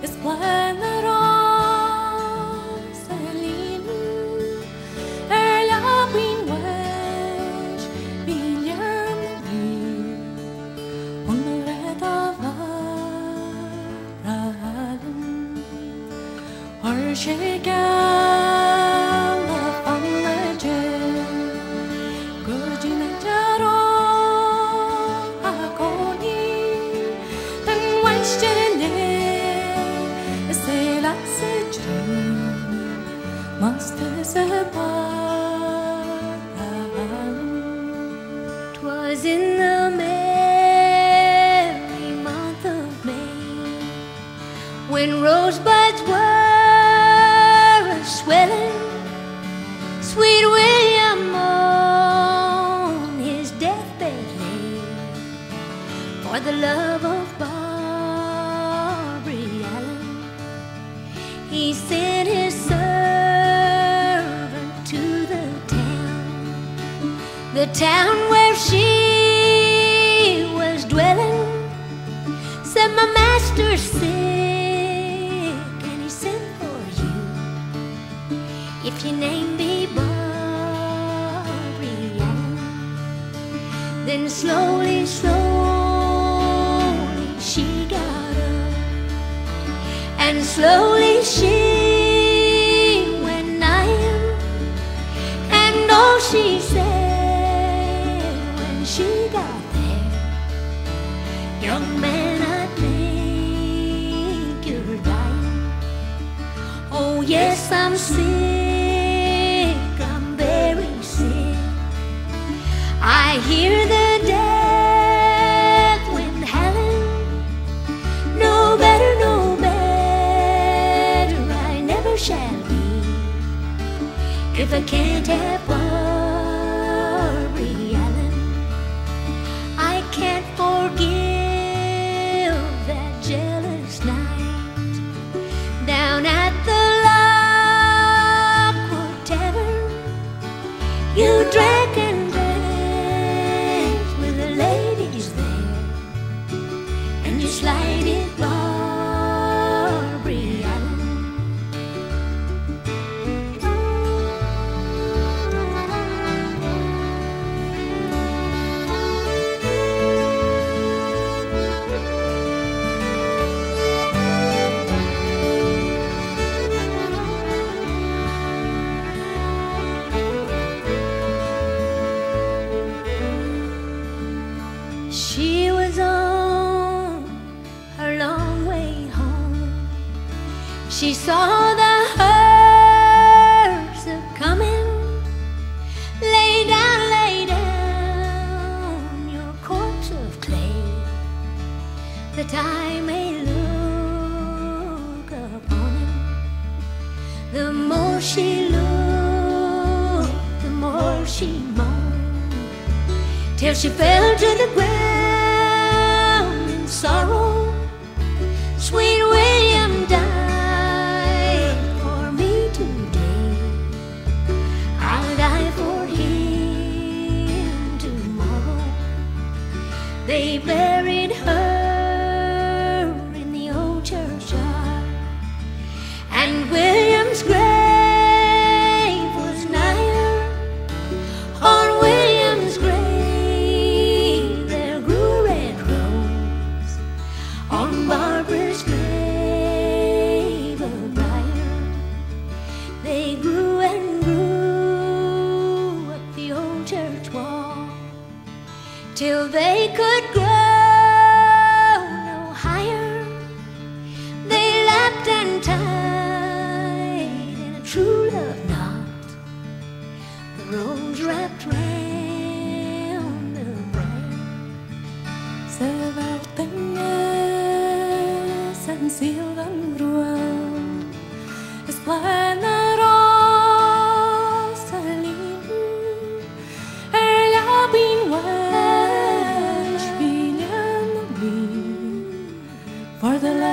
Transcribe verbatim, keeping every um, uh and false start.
Esplendorosa lin er la queen wesh William Lee on the red of Abraham or shaken on the jet Gurjina Jaro Akoni then wesh Twas in the merry month of May, when rosebuds were a-swelling, sweet William on his deathbed lay, for the love of Barbary Allen. He sent his servant to the town, the town where she was dwelling. Said, my master's sick and he sent for you. If your name be Barbary Allen, then slowly, slowly she got up, and slowly she went nigh him, and all she said when she got there, young man, I think you're dying. Oh yes, I'm sick, I'm very sick. I hear the death wind howling, no better, no better I never shall be, if I can't have Barbary Allen. I can't forgive that jealous night down at the Lockwood Tavern. You drank and drank with the ladies there, and you slighted Barbary Allen. She was on her long way home. She saw the hearse a-coming. Lay down, lay down your corpse of clay, that I may look upon him. The more she looked, the more she moaned, till she fell to the ground in sorrow. Sweet William died for me today, I'll die for him tomorrow. They buried her in the old churchyard, and William's grave was nigh her. On William's grave there grew a red rose, on Barbara's grave a briar. They grew and grew up the old church wall, till they could grow no higher. They lapped and tied in a true love knot, the rose wrapped round the briar. Se vertenges en silvan gruel Esplendorosa lin er la queen wesh William Lee for the